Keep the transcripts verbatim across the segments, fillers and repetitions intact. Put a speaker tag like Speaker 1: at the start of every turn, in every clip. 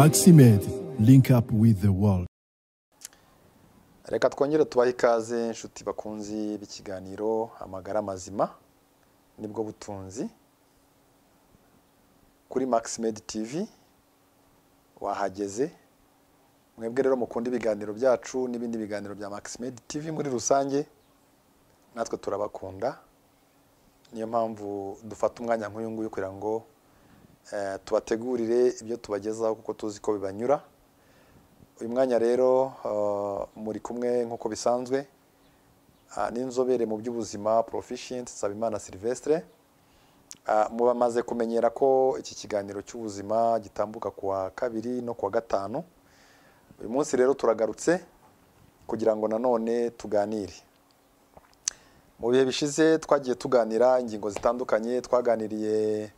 Speaker 1: Maximed, link up with the world.
Speaker 2: Reka twongere tubahe ikaze inshuti bakunzi b'ikiganiro amagara mazima nibwo butunzi kuri Maximed T V wahageze. Mwebwe rero mukunda ibiganiro byacu n'ibindi biganiro bya Maximed T V muri rusange, natwe turabakunda. Niyo mpamvu dufata umwanya nk'uyu nguyu kugira ngo eh, tubategurire ibyo tubagezaho kuko tuzi ko bibanyura. Uyu mwanya rero uh, muri kumwe nk'uko bisanzwe uh, n'inzobere mu by'ubuzima Proficient Nsabimana Sylvestre. Uh, mubamaze kumenyera ko iki kiganiro cy'ubuzima gitambuka kuwa kabiri no kuwa gatanu. Uyu munsi rero turagarutse kugira ngo nanone tuganire. Mu bihe bishize twagiye tuganira ingingo zitandukanye, twaganiriye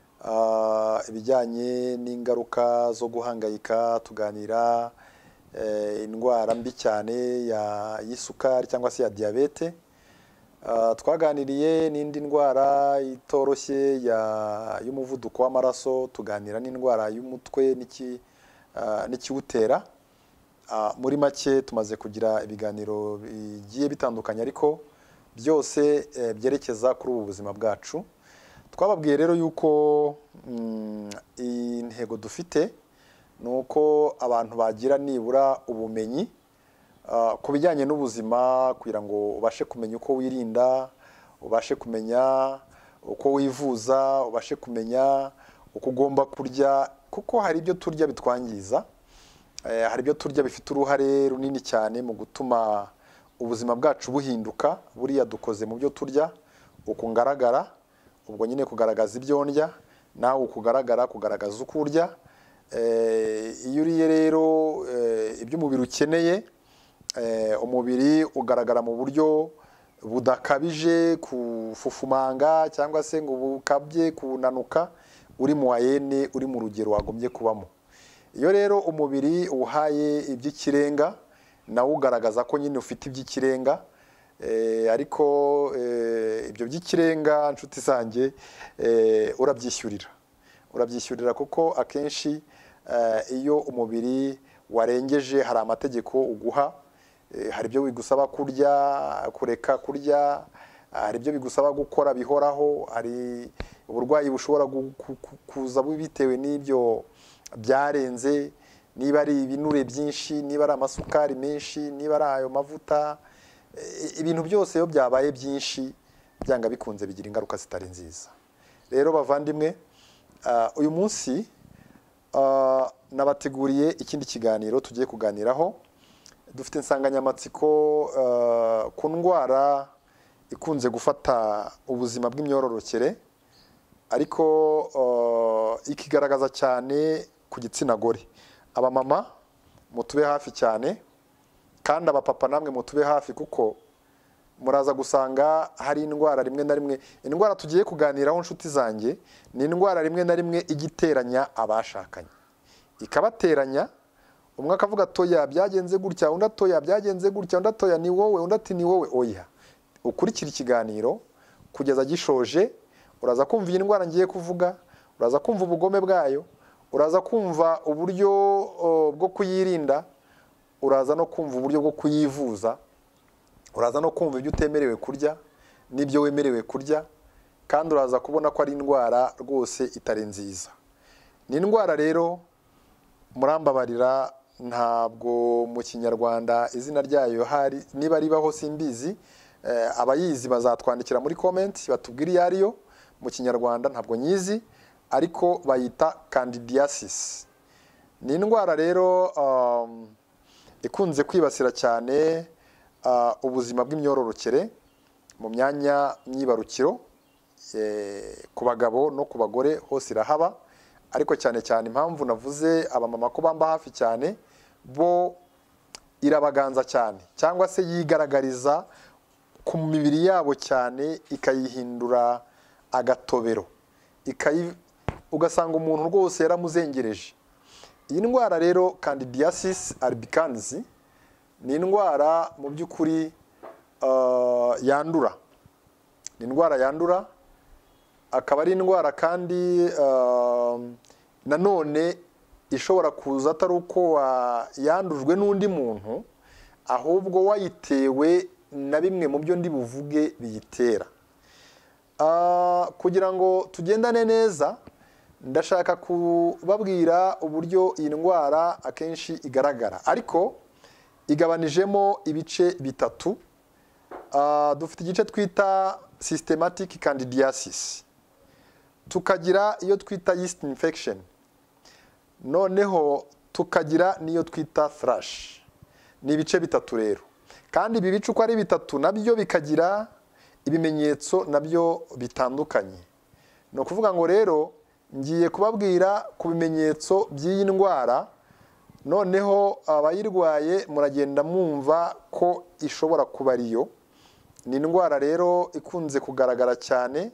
Speaker 2: uh, ibijyanye n'ingaruka zo guhangayika, tuganira eh, indwara mbi cyane ya y'isukari cyangwa se ya diabete. Uh, twaganiriye n'indi ndwara itoroshye ya y'umuvuduko w'amaraso, tuganira n'indwara y'umutwe n'iki uh, n'ikiwutera. Uh, muri make tumaze kugira ibiganiro bigiye bitandukanye ariko byose eh, byerekeza kuri ubu buzima bwacu. Twababwiye rero yuko mm, intego dufite nuko abantu bagira nibura ubumenyi uh, ku bijyanye n'ubuzima kugira ngo ubashe kumenya uko wirinda, ubashe kumenya uko wivuza, ubashe kumenya uko ugomba kurya, kuko hari ibyo turya bitwangiza. Eh, hari ibyo turya bifite uruhare runini cyane mu gutuma ubuzima bwacu buhinduka. Buriya dukoze mu byo turya, uko ngaragara, ubwo nyine kugaragaza ibyo ndya, nawe ukugaragara kugaragaza uko urya. Eh, iyo uriye rero eh, ibyo umubiri ukeneye, eh, umubiri ugaragara mu buryo budakabije kufufumanga cyangwa se ngo bukabye kunanuka, uri mu wayene, uri mu rugero wagombye kubamo. Iyo rero umubiri uhaye iby'ikirenga, nawe ugaragaza ko nyine ufite iby'ikirenga. Eh, ariko eh, ibyo by'ikirenga nshuti zanjye eh, urabyishyurira urabyishyurira kuko akenshi eh, iyo umubiri warengeje hari amategeko uguha. Eh, hari ibyo bigusaba kurya, kureka kurya, hari ibyo bigusaba gukora bihoraho, hari uburwayi bushobora kuza bitewe n'ibyo byarenze, niba ari ibinure byinshi, niba ari amasukari menshi, niba ari ayo mavuta. Ibintu byose iyo byabaye byinshi byanga bikunze bigira ingaruka zitari nziza. Rero bavandimwe, uh, uyu munsi uh, nabateguriye ikindi kiganiro tugiye kuganiraho. Dufite insanganyamatsiko uh, ku ndwara ikunze gufata ubuzima bw'imyororokere, ariko uh, ikigaragaza cyane ku gitsina gore. Abamama mutube hafi cyane, kandi abapapa namwe mutube hafi, kuko muraza gusanga hari indwara rimwe na rimwe. Indwara tugiye kuganiraho nshuti zanjye ni indwara rimwe na rimwe igiteranya abashakanye, ikabateranya. Umwe akavuga toya byagenze gutya, undi atoya byagenze gutya, undi atoya ni wowe, undi ati ni wowe. Oya, ukurikira ikiganiro kugeza gishoje, uraza kumva iyi ndwara ngiye kuvuga, uraza kumva ubugome bwayo, uraza kumva uburyo uh, bwo kuyirinda, uraza no kumva uburyo bwo kuyivuza, uraza no kumva ibyo utemerewe kurya n'ibyo wemerewe kurya, kandi uraza kubona ko ari indwara rwose itari nziza. Ni indwara rero murambabarira, ntabwo mu Kinyarwanda izina ryayo hari, niba ribaho simbizi. Eh, abayizi bazatwandikira muri comment batubwire iyo ariyo. Mu Kinyarwanda ntabwo nyizi, ariko bayita candidiasis. Ni indwara rero um, ikunze kwibasira cyane uh, ubuzima bw'imyororokere mu myanya myibarukiro, eh, ku bagabo no ku bagore hose irahaba. Ariko cyane cyane impamvu navuze abamama ko bamba hafi cyane, bo irabaganza cyane, cyangwa se yigaragariza ku mibiri yabo cyane, ikayihindura agatobero, ikayi ugasanga umuntu rwose yaramuzengereje. Iyi ndwara rero candidiasis albicans ni indwara mu by'ukuri uh, yandura. Ni indwara yandura, akaba ari indwara kandi uh, nanone ishobora kuza atari uko yandujwe n'undi muntu, ahubwo wayitewe na bimwe mu byo ndi buvuge biyitera. Kugira ngo tugendane neza, ndashaka kubabwira uburyo iyi ndwara akenshi igaragara, ariko igabanijemo ibice bitatu. Dufite igice twita systematic candidiasis, tukagira iyo twita yeast infection, noneho tukagira niyo twita thrush. Ni ibice bitatu rero, kandi ibi bice uko ari bitatu nabyo bikagira ibimenyetso nabyo bitandukanye. No kuvuga ngo rero ngiye kubabwira ku bimenyetso by'iyi ndwara, noneho abayirwaye muragenda mwumva ko ishobora kuba ariyo. Ni indwara rero ikunze kugaragara cyane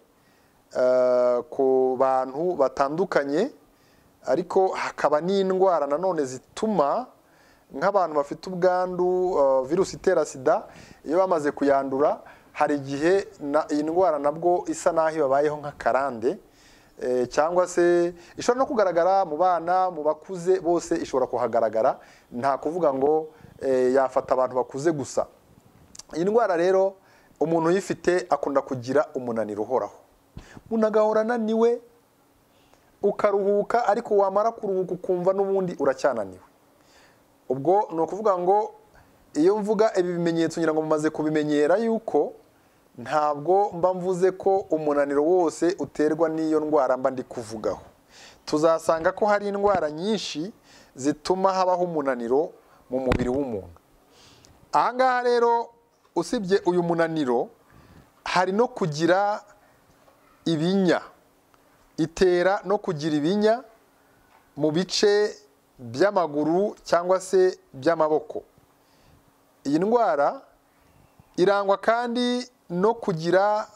Speaker 2: ku bantu batandukanye, ariko hakaba n'indwara nanone zituma nk'abantu bafite ubwandu virusi itera sida, iyo bamaze kuyandura hari igihe iyi ndwara nabwo isa naho babayeho nk'akarande, cyangwa se ishobora no kugaragara mu bana, mu bakuze, bose ishobora kuhagaragara. Nta kuvuga ngo yafata abantu bakuze gusa. Iyi ndwara rero umuntu uyifite akunda kugira umunaniro uhoraho, umuntu agahora ananiwe, ukaruhuka ariko wamara kuruhuka ukumva n'ubundi uracyananiwe. Ubwo ni ukuvuga ngo iyo mvuga ibi bimenyetso ngira ngo mumaze kubimenyera yuko ntabwo mba mvuze ko umunaniro wose uterwa n'iyo ndwara mba ndi kuvugaho. Tuzasanga ko hari indwara nyinshi zituma habaho umunaniro mu mubiri w'umuntu. Aha ngaha rero usibye uyu munaniro, hari no kugira ibinya. Itera no kugira ibinya mu bice by'amaguru cyangwa se by'amaboko. Iyi ndwara irangwa kandi no kugira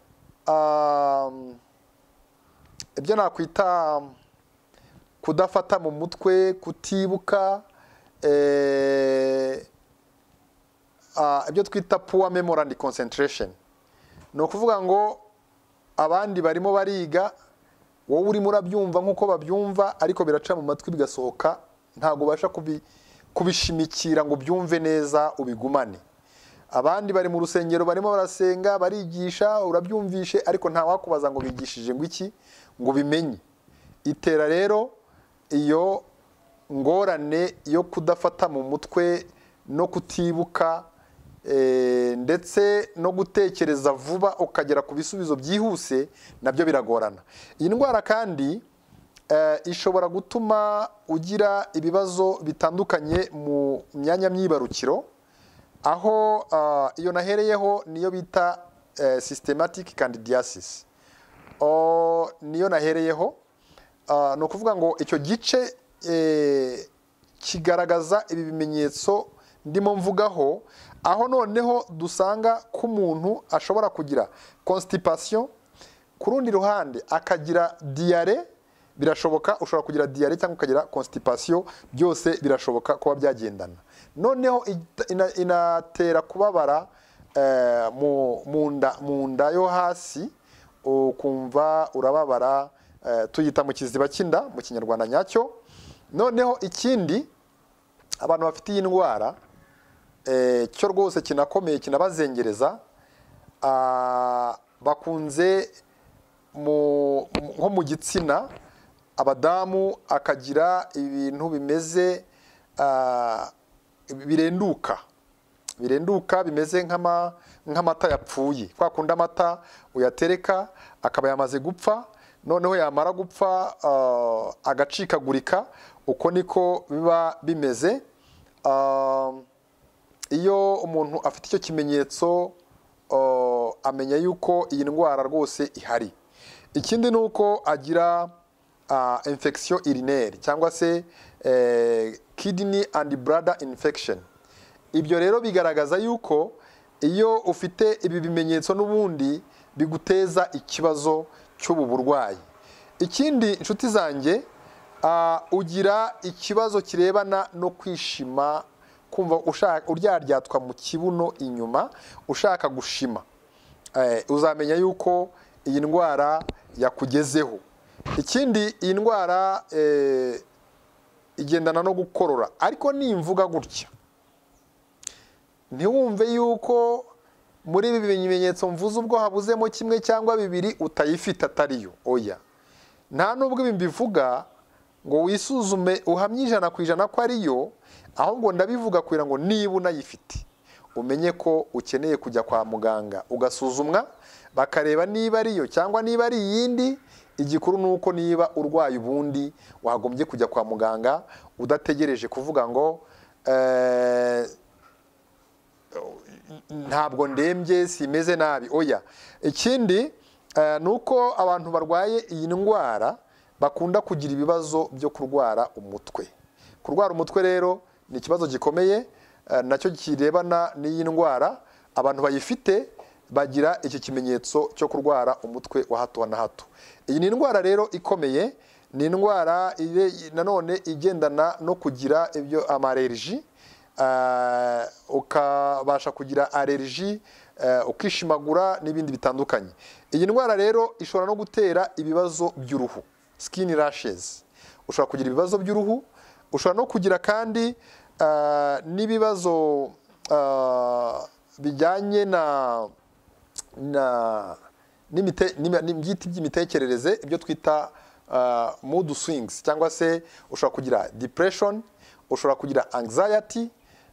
Speaker 2: ibyo nakwita kudafata mu mutwe, kutibuka, ibyo twita poor memory and concentration. Ni ukuvuga ngo abandi barimo bariga, wowe urimo urabyumva nk'uko babyumva, ariko biraca mu matwi bigasohoka, ntabwo ubasha kubishimikira ngo byumve neza ubigumane. Abandi bari mu rusengero barimo barasenga, barigisha, urabyumvishe, ariko nta wakubaza ngo bigishije ngo iki, ngo bimenye. Itera rero iyo ngorane yo kudafata mu mutwe no kutibuka, ndetse no gutekereza vuba ukagera ku bisubizo byihuse, nabyo biragorana. Iyi ndwara kandi ishobora gutuma ugira ibibazo bitandukanye mu myanya myibarukiro, aho iyo nahereyeho niyo bita systematic candidiasis, niyo nahereyeho. Ni ukuvuga ngo icyo gice kigaragaza ibi bimenyetso ndimo mvugaho, aho noneho dusanga ko umuntu ashobora kugira constipation, ku rundi ruhande akagira diare. Birashoboka, ushobora kugira diare cyangwa ukagira constipation, byose birashoboka kuba byagendana. Noneho inatera kubabara mu nda yo hasi, ukumva urababara, tuyita mu kiziba cy'inda mu kinyarwanda nyacyo. Noneho ikindi, abantu bafite iyi ndwara cyo rwose kinakomeye kinabazengereza, bakunze nko mu gitsina, abadamu akagira ibintu bimeze birenduka birenduka bimeze nk'amata yapfuye. Kwa kundi amata uyatereka akaba yamaze gupfa, noneho yamara gupfa agacikagurika, uko niko biba bimeze. Iyo umuntu afite icyo kimenyetso amenya yuko iyi ndwara rwose ihari. Ikindi ni uko agira infection urinaire cyangwa se kidney and bladder infection. Ibyo rero bigaragaza yuko iyo ufite ibi bimenyetso n'ubundi biguteza ikibazo cy'ubu burwayi. Ikindi inshuti zanjye, ugira ikibazo kirebana no kwishima, kumva ushaka uryaryatwa mu kibuno inyuma ushaka gushima. Uzamenya yuko iyi ndwara yakugezeho. Ikindi, iyi ndwara igendana no gukorora. Ariko nimvuga gutya ntiwumve yuko muri ibi bimenyetso mvuze ubwo habuzemo kimwe cyangwa bibiri utayifite atariyo. Oya, nta nubwo ibi mbivuga ngo wisuzume uhamye ijana ku ijana ko ariyo, ahubwo ndabivuga kugira ngo niba unayifite umenye ko ukeneye kujya kwa muganga ugasuzumwa bakareba niba ariyo cyangwa niba ari iyindi. Igikuru nuko niba urwaye ubundi wagombye kujya kwa muganga udategereje kuvuga ngo eh, ntabwo ndembye simeze nabi. Oya, ikindi uh, nuko abantu barwaye iyi ndwara bakunda kugira ibibazo byo kurwara umutwe. Kurwara umutwe rero ni ikibazo gikomeye, uh, nacyo kirebana n'iyi ndwara. Abantu bayifite bagira iki kimenyetso cyo kurwara umutwe wa hato na hato. Iyi ni indwara rero ikomeye, ni indwara nanone igendana no kugira ibyo amarerji. Uh, ukabasha kugira allergie, uh, ukishimagura n'ibindi bitandukanye. Iyi ndwara rero ishobora no gutera ibibazo by'uruhu, skin rashes. Ushobora kugira ibibazo by'uruhu, ushobora no kugira kandi uh, n'ibibazo uh, bijyanye na na n'imiti by'imitekerereze, ibyo twita uh, mood swings, cyangwa se ushobora kugira depression, ushobora kugira anxiety.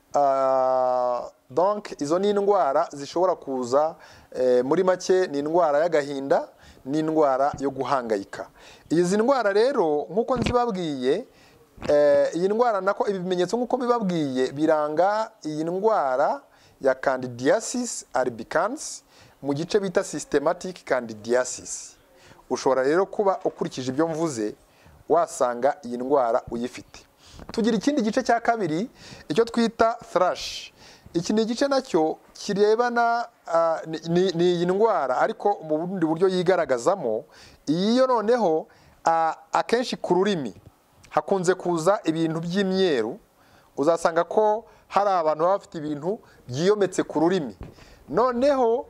Speaker 2: Uh, donc izo ni indwara zishobora kuza, eh, muri make ni indwara y'agahinda, ni indwara yo guhangayika. Izi ndwara rero nkuko nzibabwiye, eh, iyi ndwara nako ibimenyetso nkuko bibabwiye biranga iyi ndwara ya candidiasis albicans mu gice bita systematic candidiasis. Ushobora rero kuba ukurikije ibyo mvuze wasanga iyi ndwara uyifite. Tugira ikindi gice cya kabiri, icyo twita thrush. Iki ni igice nacyo kirebana uh, ni iyi ndwara ariko mu bundi buryo yigaragazamo. Iyo noneho uh, akenshi ku rurimi hakunze kuza ibintu by'imyeru. Uzasanga ko hari abantu baba bafite ibintu byiyometse ku rurimi. Noneho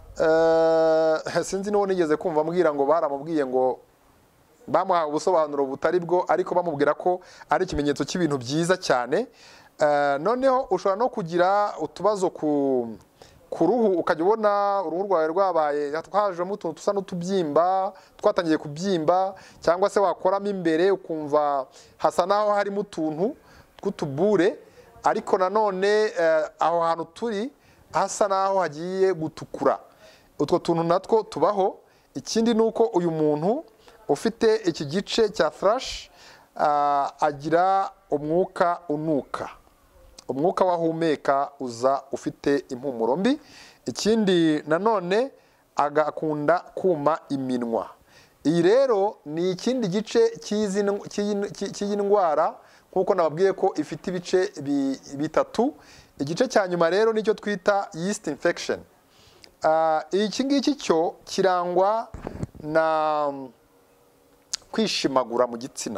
Speaker 2: uh, sinzi n'uwo nigeze kumva mbwira ngo baramubwiye ngo bamuhaye ubusobanuro butari bwo, ariko bamubwira ko ari ikimenyetso cy'ibintu byiza cyane. Uh, noneho ushobora no kugira utubazo ku ku ruhu, ukajya ubona uruhu rwawe rwabaye twajemo utuntu tusa n'utubyimba, twatangiye kubyimba, cyangwa se wakoramo imbere ukumva hasa naho harimo utuntu tw'utubure, ariko nanone uh, aho hantu turi hasa naho hagiye gutukura. Utwo tuntu natwo tubaho. Ikindi nuko uyu muntu ufite iki gice cya thrush uh, agira umwuka unuka, umwuka wahumeka uza ufite impumuro mbi. Ikindi nanone agakunda kuma iminwa. Iyi rero ni ikindi gice cy'iyi ndwara nkuko nababwiye ko ifite ibice bitatu. Igice cya nyuma rero nicyo twita yeast infection. Uh, iki ngiki cyo kirangwa na kwishimagura mu gitsina,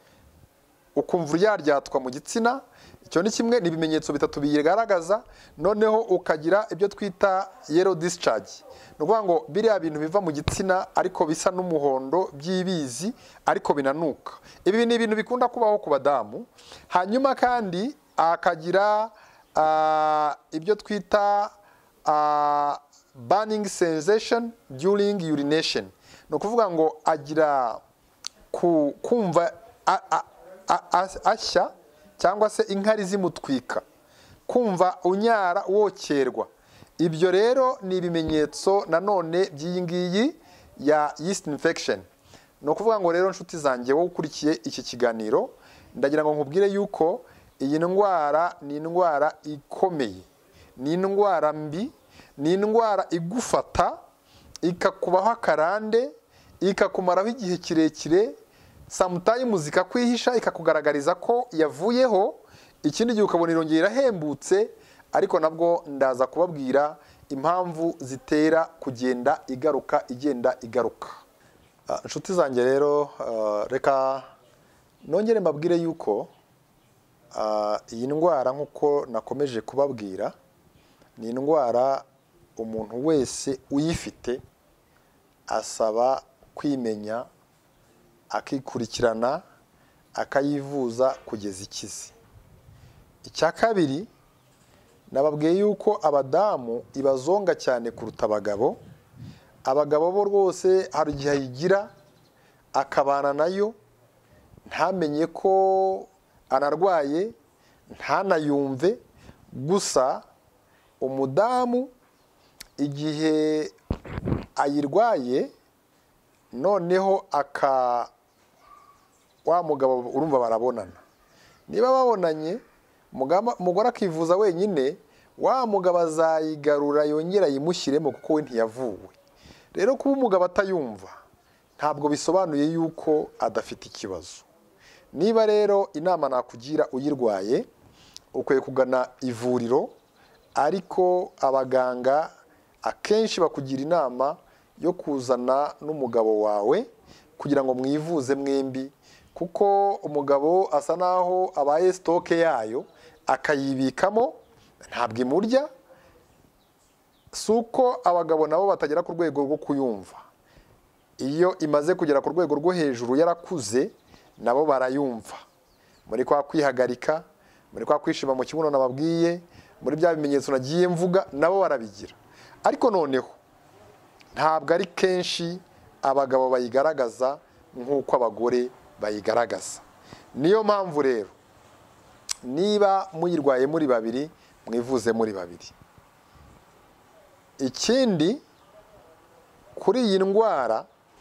Speaker 2: ukumva uryaryatwa mu gitsina. Icyo ni kimwe, ni ibimenyetso bitatu bigaragaza. Noneho ukagira ibyo twita yellow discharge, ni ukuvuga ngo biriya bintu biva mu gitsina ariko bisa n'umuhondo by'ibizi ariko binanuka. Ibi ni ibintu bikunda kubaho ku badamu. Hanyuma kandi akagira uh, ibyo twita uh, burning sensation during urination, ni ukuvuga ngo agira kumva ashya cyangwa se inkari zimutwika, kumva unyara wokerwa. Ibyo rero ni ibimenyetso nanone by'iyi ngiyi ya yeast infection. Ni ukuvuga ngo rero nshuti zanjye wowe ukurikiye iki kiganiro, ndagira ngo nkubwire yuko iyi ndwara ni indwara ikomeye, ni indwara mbi, ni indwara igufata ikakubaho akarande, ikakumaraho igihe kirekire, sometimes ikakwihisha ikakugaragariza ko yavuyeho, ikindi gihe ukabona irongera irahembutse. Ariko nabwo ndaza kubabwira impamvu zitera kugenda igaruka igenda igaruka. Inshuti zanjye rero, uh, reka nongere mbabwire yuko uh, iyi ndwara nkuko nakomeje kubabwira ni indwara umuntu wese uyifite asaba kwimenya, akikurikirana, akayivuza kugeza ikize. Icya kabiri, nababwiye yuko abadamu ibazonga cyane kuruta abagabo. Abagabo bo rwose hari igihe ayigira akabana nayo ntamenye ko anarwaye, ntanayumve. Gusa umudamu igihe ayirwaye noneho aka wa mugabo urumva barabonana. Niba babonanye umugore akivuza wenyine, wa mugabo azayigarura yongera yimushyiremo kuko we ntiyavuwe. Rero kuba umugabo atayumva ntabwo bisobanuye yuko adafite ikibazo. Niba rero inama nakugira uyirwaye, ukwiye kugana ivuriro, ariko abaganga akenshi bakugira inama yo kuzana n'umugabo wawe kugira ngo mwivuze mwembi, kuko umugabo asa naho abaye stoke yayo akayibikamo, ntabwo imurya. Suko abagabo nabo batagera ku rwego rwo kuyumva. Iyo imaze kugera ku rwego rwo hejuru yarakuze, nabo barayumva. Muri kwa kwihagarika, muri kwa kwishima mu kibuno nababwiye, muri bya bimenyetso nagiye mvuga, nabo barabigira. Ariko noneho ntabwo ari kenshi abagabo bayigaragaza nk'uko abagore bayigaragaza. Niyo mpamvu rero niba muyirwaye muri babiri, mwivuze muri babiri. Ikindi, kuri iyi ndwara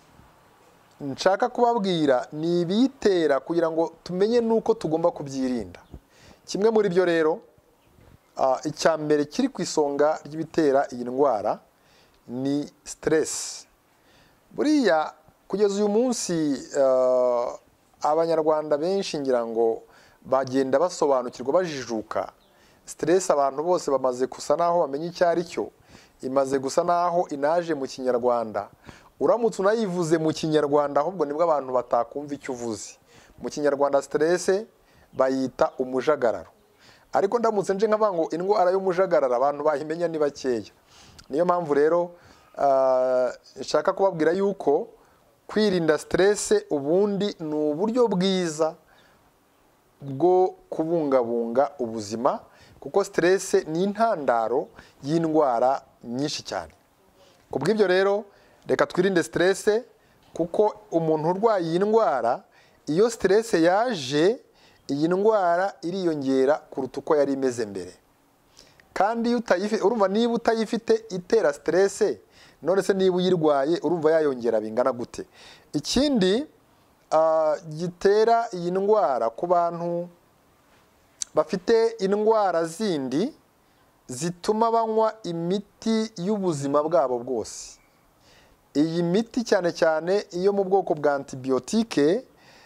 Speaker 2: nshaka kubabwira ni ibiyitera kugira ngo tumenye nuko tugomba kubyirinda. Kimwe muri byo rero, icya mbere kiri ku isonga ry'ibitera iyi ndwara ni stress. Buriya kugeza uyu munsi abanyarwanda benshi ngira ngo bagenda basobanukirwa, bajijuka. Stress abantu bose bamaze gusa naho bamenye icyo ari cyo, imaze gusa naho inaje mu Kinyarwanda. Uramutse unayivuze mu Kinyarwanda ahubwo nibwo abantu batakumva icyo uvuze. Mu Kinyarwanda stress bayita umujagararo, ariko ndamutse nje nkavuga ngo indwara y'umujagararo abantu bahimenya ni bakeya. Niyo mpamvu rero nshaka kubabwira yuko kwirinda stress ubundi ni uburyo bwiza bwo kubungabunga ubuzima, kuko stress ni intandaro y'indwara nyinshi cyane. Kubw'ibyo rero reka twirinde stress, kuko umuntu urwaye iyi ndwara, iyo stress yaje, iyi ndwara iriyongera kuruta uko yari imeze mbere. Kandi utayifite, urumva niba utayifite itera stress, none se niba uyirwaye urumva yayongera bingana gute? Ikindi gitera iyi ndwara ku bantu bafite indwara zindi zituma banywa imiti y'ubuzima bwabo bwose. Iyi miti cyane cyane iyo mu bwoko bwa antibiyotike,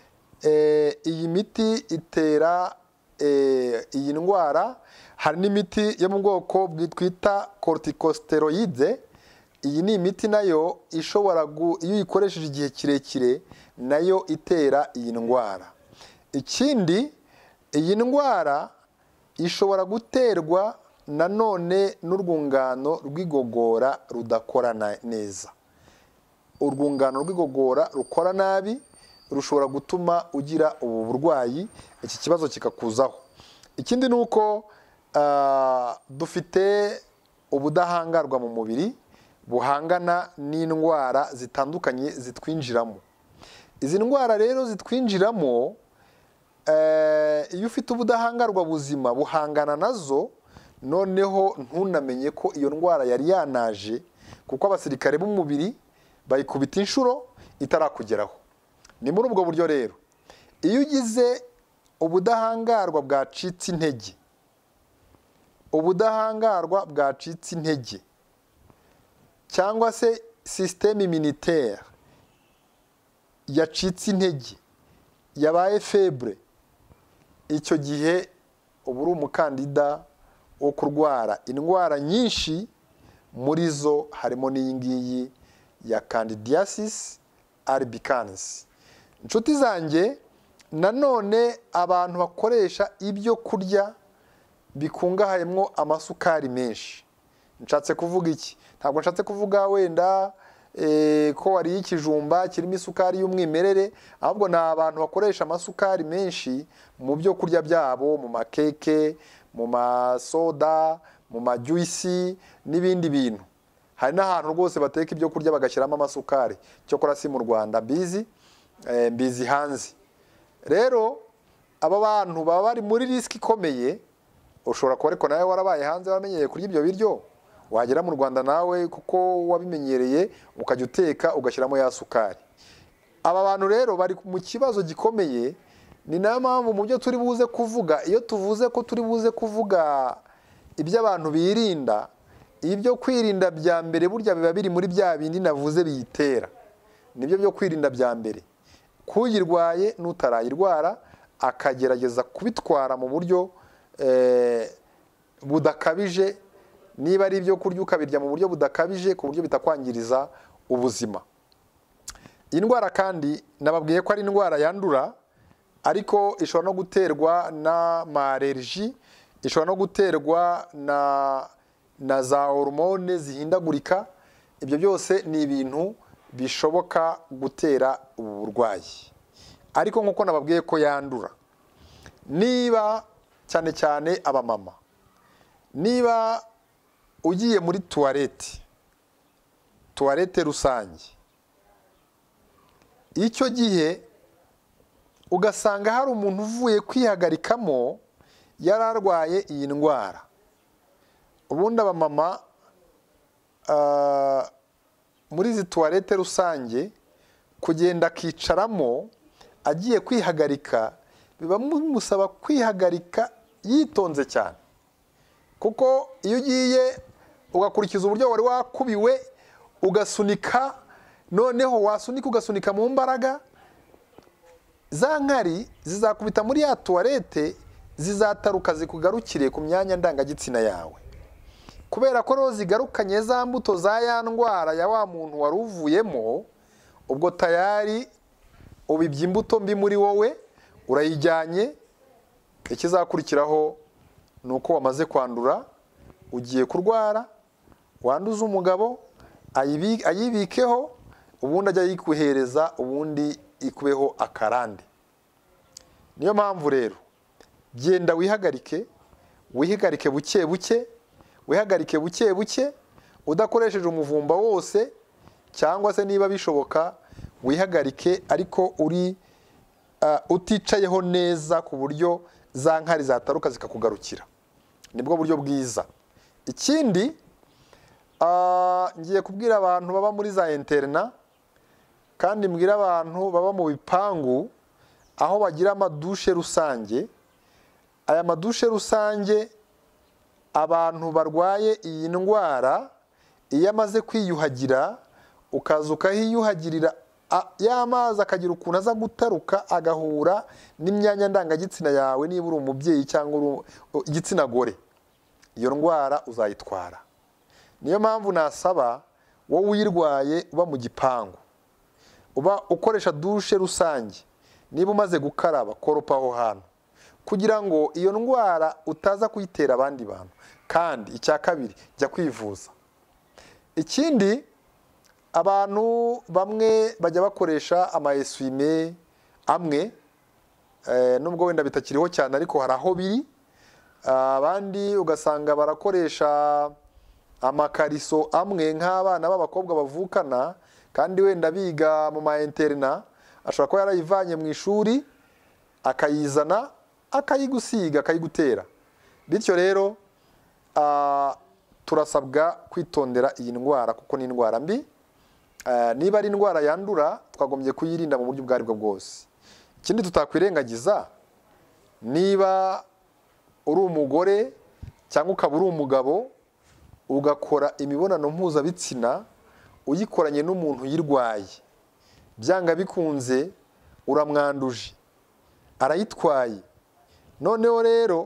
Speaker 2: iyi miti itera iyi ndwara. Hari n'imiti yo mu bwoko twita corticosteroids. Iyi ni imiti nayo ishobora iyo uyikoresheje igihe kirekire nayo itera iyi ndwara. Ikindi, iyi ndwara ishobora guterwa nanone n'urwungano rw'igogora rudakora neza. Urwungano rw'igogora rukora nabi rushobora gutuma ugira ubu burwayi, iki kibazo kikakuzaho. Ikindi ni uko dufite ubudahangarwa mu mubiri buhangana n'indwara zitandukanye zitwinjiramo. Izi ndwara rero zitwinjiramo, iyo ufite ubudahangarwa buzima buhangana nazo, noneho ntunamenye ko iyo ndwara yari yanaje, kuko abasirikare b'umubiri bayikubita inshuro itarakugeraho. Ni muri ubwo buryo rero, iyo ugize ubudahangarwa bwacitse intege, ubudahangarwa bwacitse intege, cyangwa se système immunitaire yacitse intege, yabaye faible, icyo gihe uba uri umukandida wo kurwara indwara nyinshi. Muri zo harimo n'iyi ngiyi ya candidiasis albicans. Inshuti zanjye, nanone abantu bakoresha ibyo kurya bikungahayemo amasukari menshi. Nshatse kuvuga iki? Ntabwo nshatse kuvuga wenda eh, ko wariye ikijumba kirimo isukari y'umwimerere, ahubwo ni abantu bakoresha amasukari menshi mu byo kurya byabo, mu makeke, mu masoda, mu majuisi n'ibindi bintu. Hari n'ahantu rwose bateka ibyo kurya bagashyiramo amasukari, cyokora si mu Rwanda bizi, eh, mbizi hanze. Rero aba bantu baba bari muri risk ikomeye. Ushobora kuba ariko nawe warabaye hanze wamenyereye kurya ibyo biryo, wagera mu Rwanda nawe kuko wabimenyereye ukajya uteka ugashyiramo ya sukari. Aba bantu rero bari mu kibazo gikomeye. Ni nayo mpamvu mu byo turi buze kuvuga, iyo tuvuze ko turi buze kuvuga ibyo abantu birinda, ibyo kwirinda bya mbere burya biba biri muri bya bindi navuze biyitera. Nibyo byo kwirinda bya mbere. Kuyirwaye n'utarayirwara akagerageza kubitwara mu buryo eh, budakabije, niba ari ibyo kurya ukabirya mu buryo budakabije ku buryo bitakwangiriza ubuzima. Indwara kandi nababwiye ko ari indwara yandura, ariko ishobora no guterwa na allergie, ishobora no guterwa na na za hormone zihindagurika. Ibyo byose ni ibintu bishoboka gutera ubu burwayi. Ariko nkuko nababwiye ko yandura, niba cyane cyane abamama, niba ugiye muri toilette, toilette rusange, icyo gihe ugasanga hari umuntu uvuye kwihagarikamo yararwaye iyi ndwara. Ubundi abamama uh, muri izi toilette rusange kugenda akicaramo agiye kwihagarika biba bimusaba kwihagarika yitonze cyane, kuko iyo ugiye ugakurikiza uburyo wari wakubiwe ugasunika, noneho wasunika ugasunika mu mbaraga, za nkari zizakubita muri ya toilette, zizataruka zikugarukire ku myanya ndangagitsina yawe. Kubera ko rero zigarukanye za mbuto za ya ndwara ya wa muntu wari uvuyemo, ubwo tayari ubibye imbuto mbi muri wowe, urayijyanye. Ikizakurikiraho ni uko wamaze kwandura, ugiye kurwara, wanduza umugabo, ayibikeho, ubundi ajya yikuhereza, ubundi ikubeho akarande. Niyo mpamvu rero genda wihagarike, wihagarike buke buke, wihagarike buke buke, udakoresheje umuvumba wose, cyangwa se niba bishoboka wihagarike ariko uri uh, uticayeho neza ku buryo za nkari zataruka zikakugarukira. Nibwo buryo bwiza. Ikindi uh, ngiye kubwira abantu baba muri za interna, kandi mbwira abantu baba mu bipangu aho bagira amadushe rusange. Aya madushe rusange, abantu barwaye iyi ndwara iyo amaze kwiyuhagira, ukaza ukahiyuhagirira, ya mazi akagira ukuntu aza gutaruka agahura n'imyanya ndangagitsina yawe, niba uri umubyeyi cyangwa igitsina gore, iyo ndwara uzayitwara. Niyo mpamvu nasaba wowe uyirwaye uba mu gipangu, uba ukoresha dushe rusange, niba umaze gukaraba koropa aho hantu, kugira ngo iyo ndwara utaza kuyitera abandi bantu. Kandi icya kabiri, jya kwivuza. Ikindi, abantu bamwe bajya bakoresha ama eswime amwe, eh, nubwo wenda bitakiriho cyane ariko hari aho biri. Abandi ugasanga barakoresha amakariso amwe nk'abana b'abakobwa bavukana, kandi wenda biga mu ma interna, ashobora kuba yarayivanye mu ishuri akayizana akayigusiga akayigutera. Bityo rero uh, turasabwa kwitondera iyi ndwara kuko ni indwara mbi. Uh, niba ari indwara yandura twagombye kuyirinda mu buryo bwari bwo bwose. Ikindi tutakwirengagiza, niba uri umugore cyangwa ukaba uri umugabo ugakora imibonano mpuzabitsina uyikoranye n'umuntu yirwaye, byanga bikunze uramwanduje, arayitwaye. Noneho rero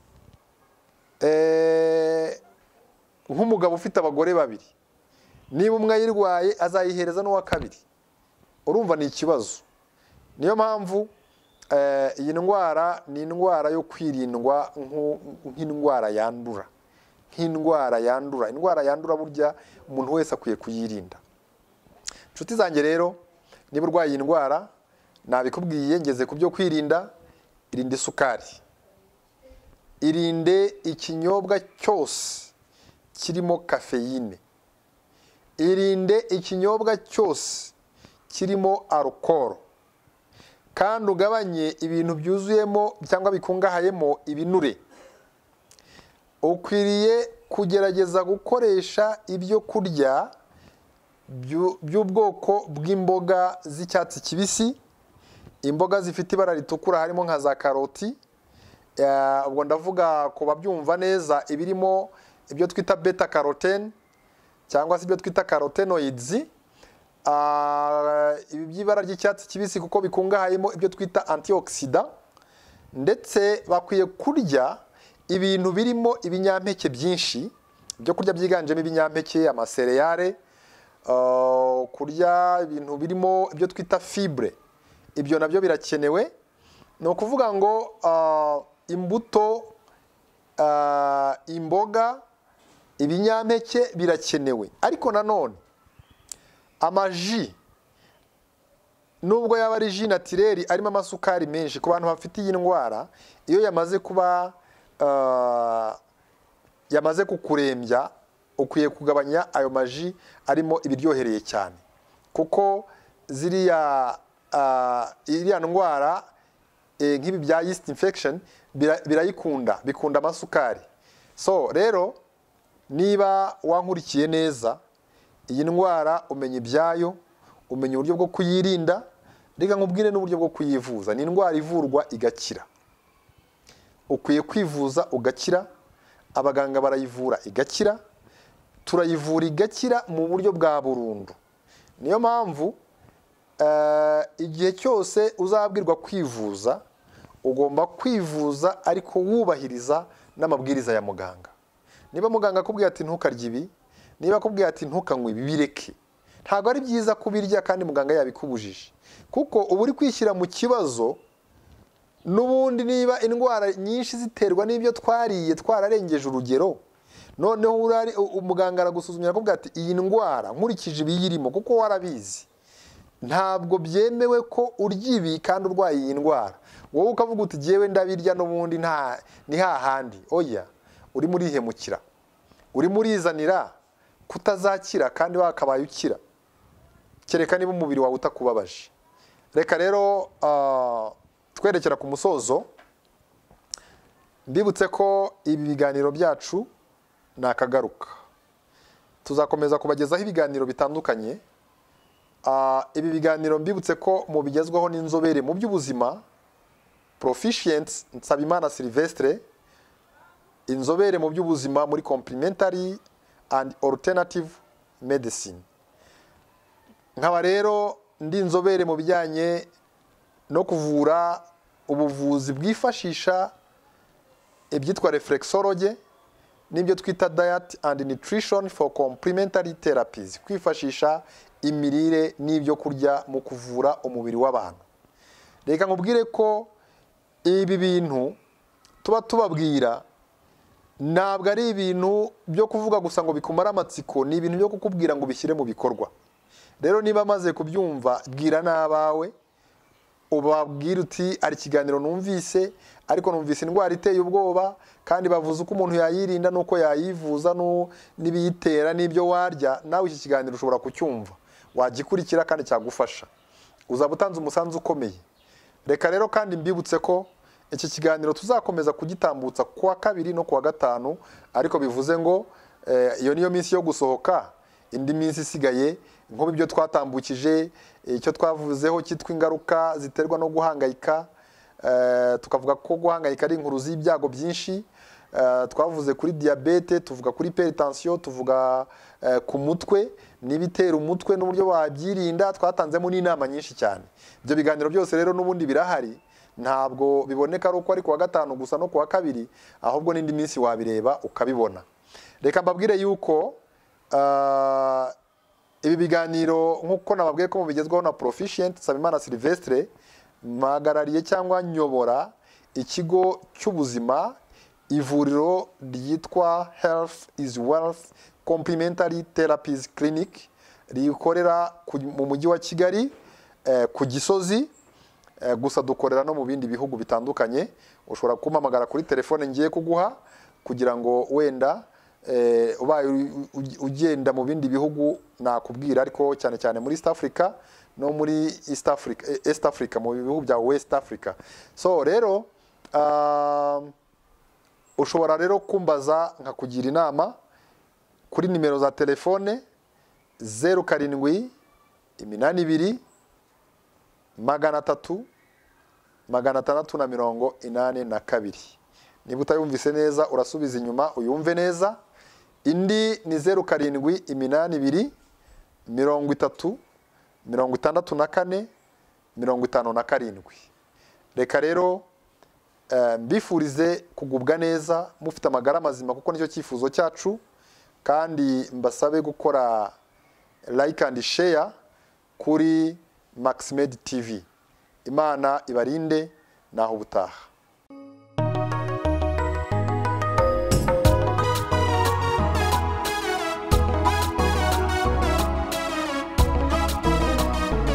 Speaker 2: eh nk'umugabo ufite abagore babiri, niba umwe ayirwaye azayihereza n'uwa kabiri, urumva ni ikibazo. Niyo mpamvu eh iyi ndwara ni indwara yo kwirindwa nk'indwara yandura, nk'indwara yandura. Indwara yandura burya umuntu wese akwiye kuyirinda. inshuti zanjye rero niba urwaye iyi ndwara nabikubwiye ngeze ku byo kwirinda. Irinde isukari, irinde ikinyobwa cyose kirimo kafeyine, irinde ikinyobwa cyose kirimo alukoro, kandi ugabanye ibintu byuzuyemo cyangwa bikungahayemo ibinure. Ukwiriye kugerageza gukoresha ibyo kurya by'ubwoko bw'imboga z'icyatsi kibisi, imboga zifite ibara ritukura harimo nka za karoti. Ubwo ndavuga ko babyumva neza ibirimo ibyo twita beta carotene cyangwa se ibyo twita carotenoids, ibi by'ibara ry'icyatsi kibisi kuko bikungahayemo ibyo twita antioxidant. Ndetse bakwiye kurya ibintu birimo ibinyampeke byinshi, ibyo kurya byiganjemo ibinyampeke, amasereyale, kurya ibintu birimo ibyo twita fibre. Ibyo nabyo birakenewe. Ni ukuvuga ngo imbuto, imboga, ibinyampeke birakenewe. Ariko nanone amaji, nubwo yaba ari ji naturel arimo amasukari menshi, ku bantu bafite iyi ndwara, iyo yamaze kuba yamaze kukurembya, ukwiye kugabanya ayo maji arimo ibiryohereye cyane, kuko ziriya iriya ndwara nk'ibi bya yeast infection birayikunda, bikunda amasukari. So rero niba wankurikiye neza, iyi ndwara umenya ibyayo, umenya uburyo bwo kuyirinda, reka nkubwire n'uburyo bwo kuyivuza. Ni indwara ivurwa igakira. Ukwiye kwivuza ugakira, abaganga barayivura igakira, turayivura igakira mu buryo bwa burundu. Niyo mpamvu igihe cyose uzabwirwa kwivuza, ugomba kwivuza ariko wubahiriza n'amabwiriza ya muganga. Niba muganga akubwiye ati ntukarye ibi, niba akubwiye ati ntukanywe ibi, bireke. Ntabwo ari byiza kubirya kandi muganga yabikubujije, kuko uba uri kwishyira mu kibazo. N'ubundi niba indwara nyinshi ziterwa n'ibyo twariye twararengeje urugero, noneho umuganga aragusuzumira akubwira ati iyi ndwara nkurikije ibiyirimo, kuko warabizi, ntabwo byemewe ko urya ibi kandi urwaye iyi ndwara. Wowe ukavuga uti jyewe ndabirya n'ubundi nta ni hahandi. Oya, uri murihemukira, uri murizanira kutazakira kandi wakabaye ukira, kereka niba umubiri wawe utakubabaje. Reka rero twerekera ku musozo, mbibutse ko ibi biganiro byacu nakagaruka. Tuzakomeza kubagezaho ibiganiro bitandukanye. Ibi biganiro mbibutse ko mu bigezweho n'inzobere mu by'ubuzima, Proficient Nsabimana Sylvestre, inzobere mu by'ubuzima muri complementary and alternative medicine. Nkaba rero ndi inzobere mu bijyanye no kuvura ubuvuzi bwifashisha ibyitwa reflexology n'ibyo twita diet and nutrition for complementary therapies, kwifashisha imirire n'ibyo kurya mu kuvura umubiri w'abantu. Reka nkubwire ko ibi bintu tuba tubabwira ntabwo ari ibintu byo kuvuga gusa ngo bikumara amatsiko, ni ibintu byo kukubwira ngo bishyire mu bikorwa. Rero niba maze kubyumva, bwira n'abawe, ubabwira uti ari ikiganiro numvise, ariko numvise indwara iteye ubwoba, kandi bavuze uko umuntu yayirinda n'uko yayivuza n'ibiyitera n'ibyo warya. Nawe iki kiganiro ushobora kucyumva, wagikurikira kandi cyagufasha, uzaba utanze umusanzu ukomeye. Reka rero kandi mbibutse ko iki kiganiro tuzakomeza kugitambutsa kuwa kabiri no kuwa gatanu, ariko bivuze ngo iyo niyo minsi yo gusohoka. Indi minsi isigaye nk'ubu ibyo twatambukije, icyo twavuzeho cyitwa ingaruka ziterwa no guhangayika, tukavuga ko guhangayika ari inkuru z'ibyago byinshi. Twavuze kuri diabete, tuvuga kuri hypertension, tuvuga ku mutwe n'ibitera umutwe n'uburyo wabyirinda. Twatanzemo n'inama nyinshi cyane. Ibyo biganiro byose rero n'ubundi birahari, ntabwo biboneka ari uko ari kuwa gatanu gusa no kuwa kabiri, ahubwo n'indi minsi wabireba ukabibona. Reka mbabwire yuko ibi biganiro nk'uko nababwiye ko mu bigezweho na Proficient Nsabimana Sylvestre, mpagarariye cyangwa nyobora ikigo cy'ubuzima, ivuriro ryitwa Health is Wealth Complementary Therapies Clinic, rikorera mu mujyi wa Kigali ku Gisozi, gusa dukorera no mu bindi bihugu bitandukanye. Ushobora kumpamagara kuri telefone ngiye kuguha kugira ngo wenda ubaye ugenda mu bindi bihugu nakubwira, ariko cyane cyane muri East Africa no muri East Africa, East Africa mu bihugu bya West Africa. So rero uh, ushobora rero kumbaza nkakugira inama kuri nimero za telefone zeru karindwi iminani ibiri magana atatu magana atandatu na mirongo inani na kabiri. Niba utayumvise neza urasubiza inyuma uyumve neza. Indi ni zeru karindwi iminani ibiri mirongo itatu mirongo itandatu na kane mirongo itanu na karindwi. Reka rero mbifurize kugubwa neza mufite amagara mazima, kuko nicyo cyifuzo cyacu, kandi mbasabe gukora like and share kuri Maxmed T V. Imana ibarinde, naho ubutaha.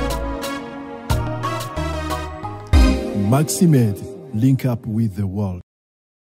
Speaker 1: Maximed, link up with the world.